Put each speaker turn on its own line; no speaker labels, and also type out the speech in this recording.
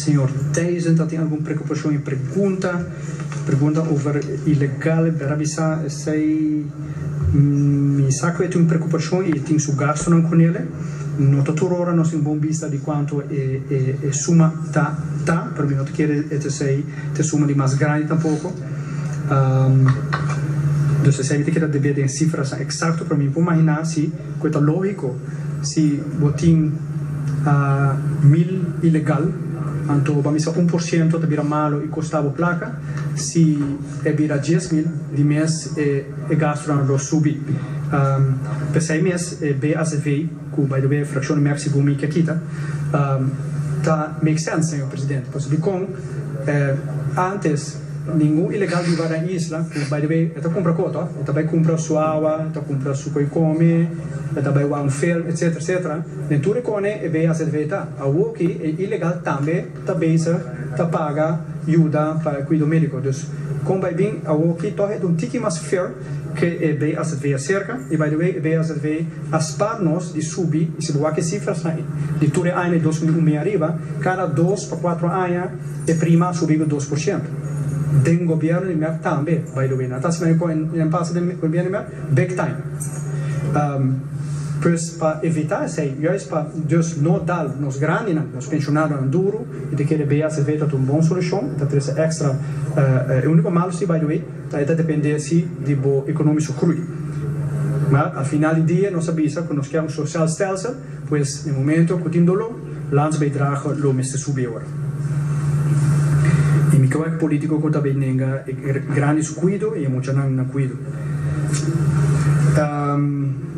senhor Teisen tem alguma preocupação e pergunta over ilegal berabisa sei mi sa che tem preocupação e tem su gasto não com ele no tutto ora nós temos bom vista de quanto é suma tá para mim não quer sei te suma de mais grande tampouco então se você quer dever em cifras exato para mim pode imaginar se coisa lógico se botin 1000 ilegal então vamos a 1% de vira malo e custava placa se é vira 10.000 de mês é gasto não subir per 6 meses é BACV que by the way fração máxima bom que aqui tá make sense senhor presidente porque com antes nenhum ilegal de vara em isla que by the way está compra cota está vai comprar sua água está comprar sua coi come está vai um film etc etc dentro recone e vai a cerveja a o que é ilegal também está beisa está paga ajuda para cuidar médico então com vai bem a o que torre um tique mais fair que é vai a cerveja cerca e by the way vai a cerveja as parnos de subir e se boa que cifras de tudo ano 2001 arriba cada 2 para 4 anos é prima subiu 2% del governo di Merck também, by the way, na taxa de impasse do governo de Merck, back time. Pois para evitar isso, para Deus não dar nos grandes, nos pensionados duro, e de que ele veja se veja uma boa solução, então ter esse extra, o único mal se by the way, é depender se de boa econômico crui. Mas ao final do dia, nós sabemos que nós queremos social stelsel, pois no momento que tindolo, lands bijdrage lo meste subir agora. E mi kawak politico ko tabi nenga grande cuido e emocional na cuido.